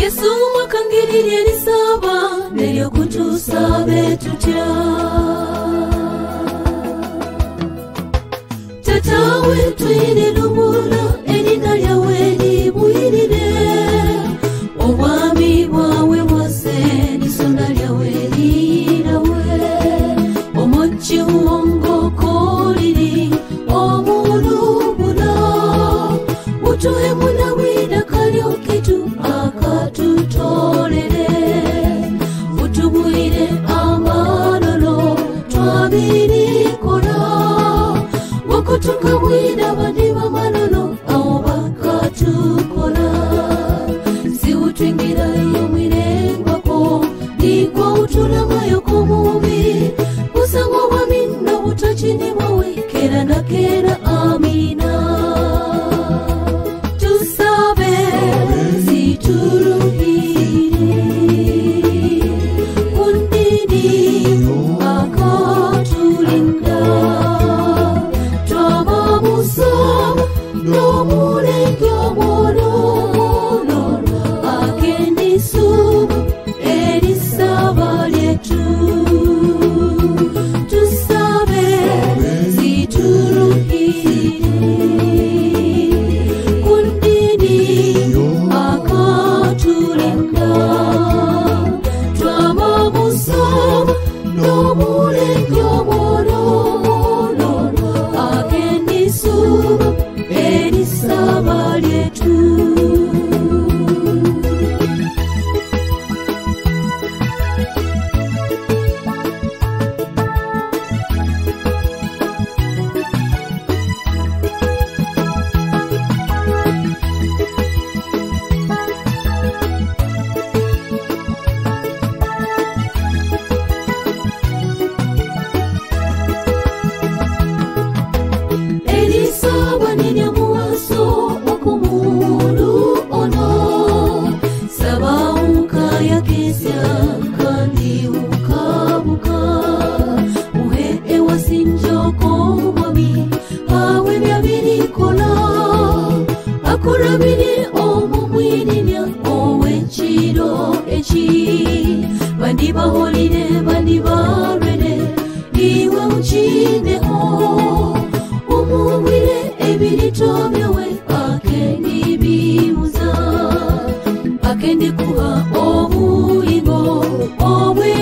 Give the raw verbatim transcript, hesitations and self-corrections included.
Yesu wakangirira erisaba neryo kutusabe tutya. Tatawe twine lumula erina lyawe libwirire, obwami bwawe bwose n'isonda lyawe lirawe, omuki wongoko liri omulubula, utuhe munawira kalyo kitu akatutolere, utubwire amalolo twabirikola, wakutukabwira bandi bamalolo awo bakatukola, siwutwingira iyo mwirengwako nikwa utulamayo kumubi, usangwa wamina utachini mwawe kera na kera amina. Tusabe situruhiri kundini akatulinda, twabamusaba n'omulengyo mwono akendisubu erisaba lyetu. Tusabe situruhiri kundini akatulinda, twabamusaba n'omulengyo mwono akendisubu erisaba lyetu. Erisaba ninyamuwaso wakumulu ono, saba ukayakesya kandi ukabuka, uhe ewasinjoko mwami hawe byabirikola, akurabire omumwirinya ow'ekiro eki, bandi baholire bandi balwere iwe ukineho, umubwire ebirito byawe akendibibuza, akendikuha obuyingo obwe